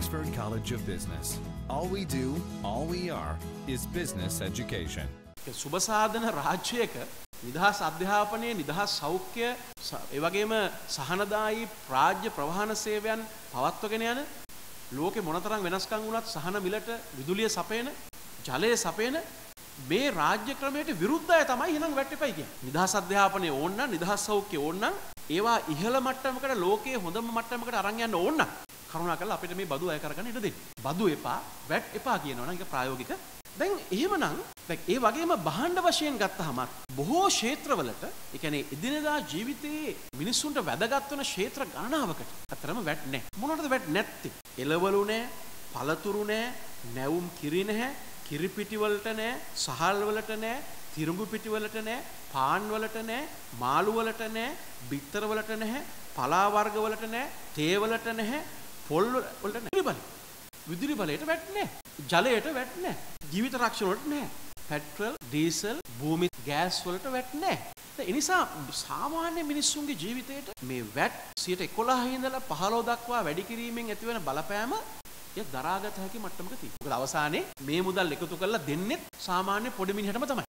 Oxford College of Business. All we do, all we are, is business education. සුබ සාධන රාජ්‍යයක නිදහස් අධ්‍යාපනයේ නිදහස් සෞඛ්‍ය ඒ වගේම සහනදායී රාජ්‍ය ප්‍රවාහන සේවයන් පවත්වගෙන යන ලෝකේ මොනතරම් වෙනස්කම් වුණත් සහන මිලට විදුලිය සපයන ජලය සපයන මේ රාජ්‍ය ක්‍රමයට විරුද්ධය තමයි එහෙනම් වැටෙපයි කියන්නේ. නිදහස් අධ්‍යාපනය ඕන නම් නිදහස් සෞඛ්‍ය ඕන නම් ඒවා ඉහළ මට්ටමකට ලෝකයේ හොඳම මට්ටමකට අරන් යන්න ඕන නම් කරුණාකරලා අපිට මේ බදු අය කරගන්න ඉඩ දෙන්න. බදු එපා, වැට් එපා කියනවා නම් ඒක ප්‍රායෝගික. දැන් එහෙමනම් දැන් ඒ වගේම භාණ්ඩ වශයෙන් ගත්තහම බොහෝ ක්ෂේත්‍රවලට ඒ කියන්නේ එදිනෙදා ජීවිතයේ මිනිස්සුන්ට වැදගත් වෙන ක්ෂේත්‍ර ගණනාවකට අතරම වැට් නැහැ. මොනවටද වැට් නැත්තේ? එළවලු නැහැ, පළතුරු නැහැ, නැවුම් කිරි නැහැ, කිරි පිටි වලට නැහැ, සහල් වලට නැහැ, තිරුඹු පිටි වලට නැහැ, පාන් වලට නැහැ, මාළු වලට නැහැ, බිත්තර වලට නැහැ, පලා වර්ග වලට නැහැ, තේ වලට නැහැ, පොල් වලට නැහැ. විදුලි බලයට වැට් නැහැ. ජලයට වැට් නැහැ. ජීවිත රක්ෂණ වලට නැහැ. පෙට්‍රල්, ඩීසල්, භූමි ගෑස් වලට වැට් නැහැ. ඒ නිසා සාමාන්‍ය මිනිස්සුන්ගේ ජීවිතයට මේ වැට් 11 ඉඳලා 15 දක්වා වැඩි කිරීමෙන් ඇතිවන බලපෑම දරාගත හැකි මට්ටමක තියෙනවා. මොකද අවසානයේ මේ මුදල් එකතු කරලා දෙන්නේ සාමාන්‍ය පොඩි මිනිහටම තමයි.